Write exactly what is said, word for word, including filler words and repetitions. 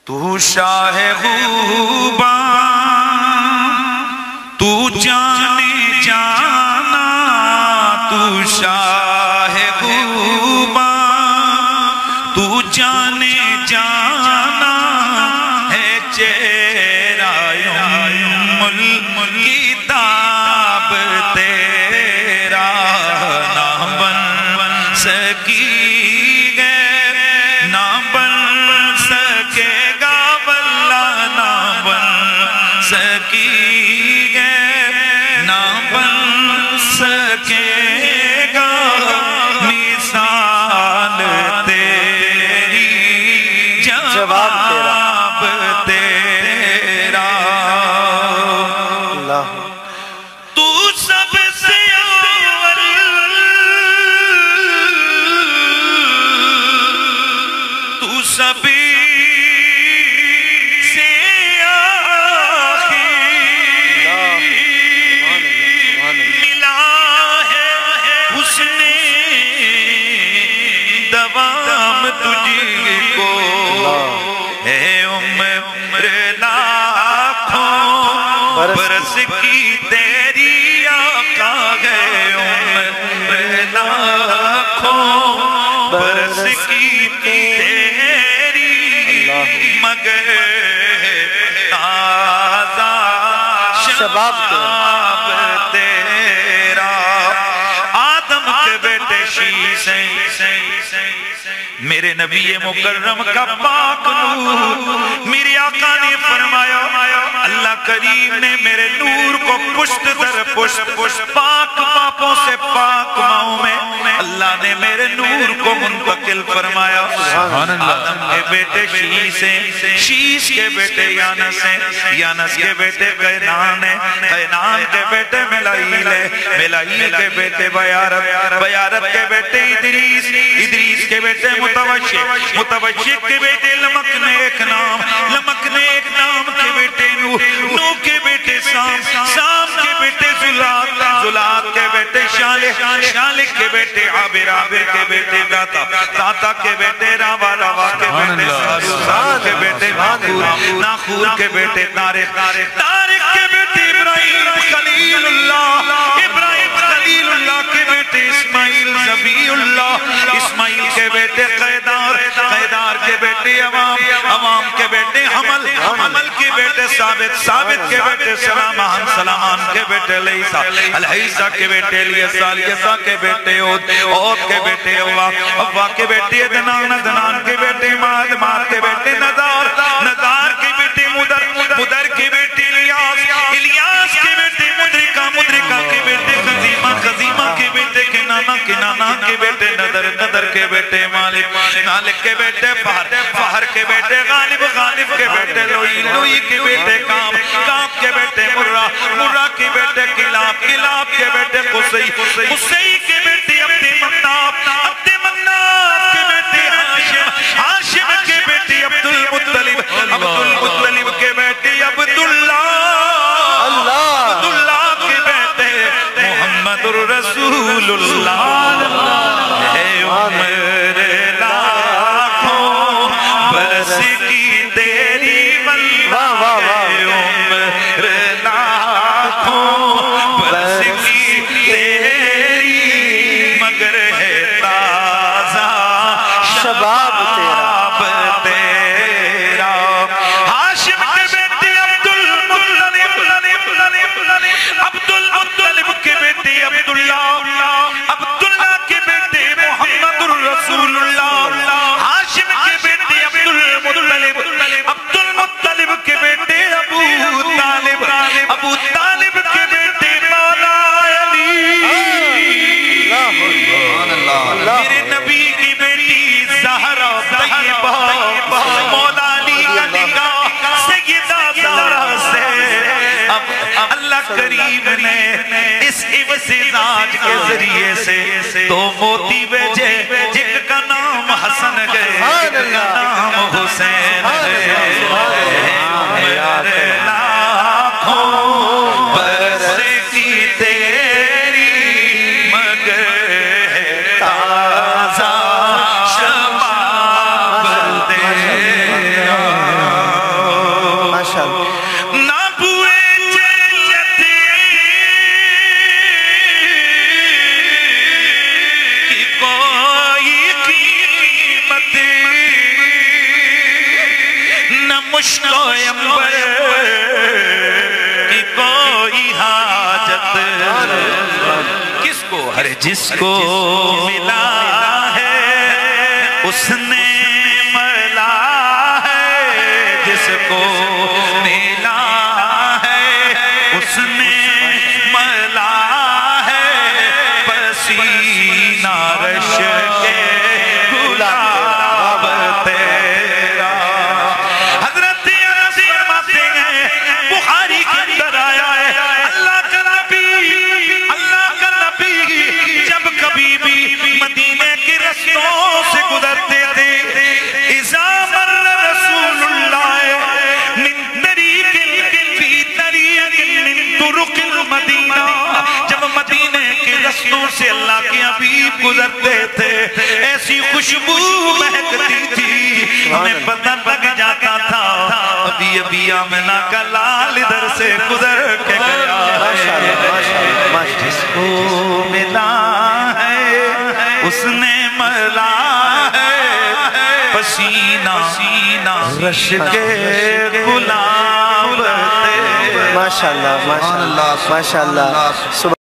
تو شاہ خوبان تو جانے جانا، تو شاہ خوبان تو جانے جانا ہے، چہرہ ام الکتاب تیرا نہ بن سکی گے، نہ بن سکے گا واللہ، نہ بن سکی گے، نہ بن سکے گا مثال تیری، جواب تیرا۔ اللہ تو سب سے اول، تو سبھی سے آخر، ملا ہے حسن دوام تجھ کو، ہے عمر لاکھوں برس کی تیری آقا، ہے عمر لاکھوں برس کی تیری، مگر تازہ شباب تیرا۔ آدم کے بیٹے شیش ہیں، میرے نبی مکرم کا پاک نور، میرے آقا نے فرمایا اللہ کریم نے میرے نور کو پشت در پشت پاک باپوں سے پاک ماؤں میں اللہ نے میرے نور کو منتقل فرمایا۔ آدم کے بیٹے شیش ہیں، شیش کے بیٹے یانس ہیں، یانس کے بیٹے قینان ہیں، قینان کے بیٹے ملائیل ہیں، ملائیل کے بیٹے بیارت، بیارت کے بیٹے ادریس، ادریس کے بیٹے متوشق، متوشق کے بیٹے لمک نے ایک نام، لمک نے ایک نام کے بیٹے نو، نو کے بیٹے سام، سام کے بیٹے زلات، زلات کے بیٹے شالح، شالح کے بیٹے عابر، عابر کے بیٹے داتا، داتا کے بیٹے راوا، راوا کے بیٹے سارو، سارو کے بیٹے ناخور، ناخور کے بیٹے تارق، تارق کے بیٹے ابراہیم خلیل اللہ، ابراہیم خلیل اللہ کے بیٹے اسماعیل ذبیح اللہ، اسماعیل کے بیٹے قیدار، قیدار کے بیٹے عوام، عوام کے بیٹے حمل، حمل کے بیٹے ثابت، ثابت کے بیٹے سلامان، سلامان کے بیٹے لیسا، الحیسہ کے بیٹے لیسا، لیسا کے بیٹے عود، عود کے بیٹے عوا، عوا کے بیٹے دنان، دنان کے بیٹے ماد، ماد کے بیٹے نظار، نظار کے بیٹے مدر، مدر کے بیٹے الیاس، الیاس کے بیٹے مدرکہ، مدرکہ کے بیٹے خزیمہ، خزیمہ کے بیٹے کنانہ، کنانہ کے بیٹے نظر، نظر کے بیٹے مالک، مالک کے بیٹے فہر، فہر کے بیٹے غالب، غالب کے بیٹے لوئی، لوئی کے بیٹے کام، کام کے بیٹے مرہ، مرہ کے بیٹے کلاب، کلاب کے بیٹے قصی، قصی کے بیٹے عبد مناف، عبد مناف کے بیٹے ہاشم، ہاشم کے بیٹے عبد المطلب، عبد المطلب کے بیٹے عبداللہ، عبداللہ کے بیٹے محمد الرسول اللہ، ہے عمر لاکھوں برس کی تیری واللہ، ہے عمر لاکھوں برس کی تیری، مگر ہے تازہ شباب تیرا۔ ہاشم کے بیٹے عبد المطلب، عبد المطلب کے بیٹے عبداللہ، عبداللہ کے بیٹے محمد الرسول اللہ، ہاشم کے بیٹے عبد المطلب، عبد المطلب کے بیٹے ابو طالب، ابو طالب کے بیٹے مولا علی، میرے نبی کی بیٹی زہرا طیبہ، مولا علی کا نکاح سیدہ زہرا سے۔ اب اللہ کریم نے اس امتزاج کے ذریعے سے دو موتی بھیجے، جن کا نام حسن ہے، جن کا نام حسین ہے، عمر لاکھوں برس کی تیری، مگر ہے تازہ شباب تیرا۔ مشک و عنبر کی کوئی حاجت کس کو؟ ہر جس کو ملا ہے اس نے ملا ہے، جس کو ملا ہے اس نے ملا ہے، پسینہ رش کے گلاب تیرا۔ حضرت انس فرماتے ہیں بخاری کے اندر آیا ہے اللہ کا نبی اللہ کا نبی جب کبھی بھی مدینے کے رستوں سے گزرتے تھے، اذا مر رسول اللہ من طریق فی طریق من طرق المدینہ، جب مدینے کے رستوں سے اللہ کے حبیب گزرتے تھے ایسی خوشبو مہکتی تھی ہمیں پتہ لگ جاتا تھا ابھی ابھی آمنہ کا لال ادھر سے گزر کے گیا ہے، جس کو ملا ہے اس نے ملا ہے، پسینہ رش کے گلاب تیرا۔ ماشاءاللہ ماشاءاللہ ماشاءاللہ۔